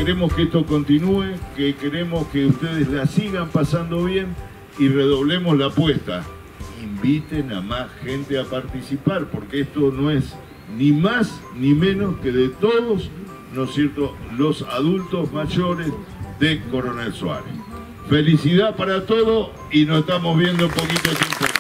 queremos que esto continúe, que queremos que ustedes la sigan pasando bien y redoblemos la apuesta. Inviten a más gente a participar, porque esto no es ni más ni menos que de todos, ¿no es cierto?, los adultos mayores de Coronel Suárez. Felicidad para todos y nos estamos viendo en poquito tiempo.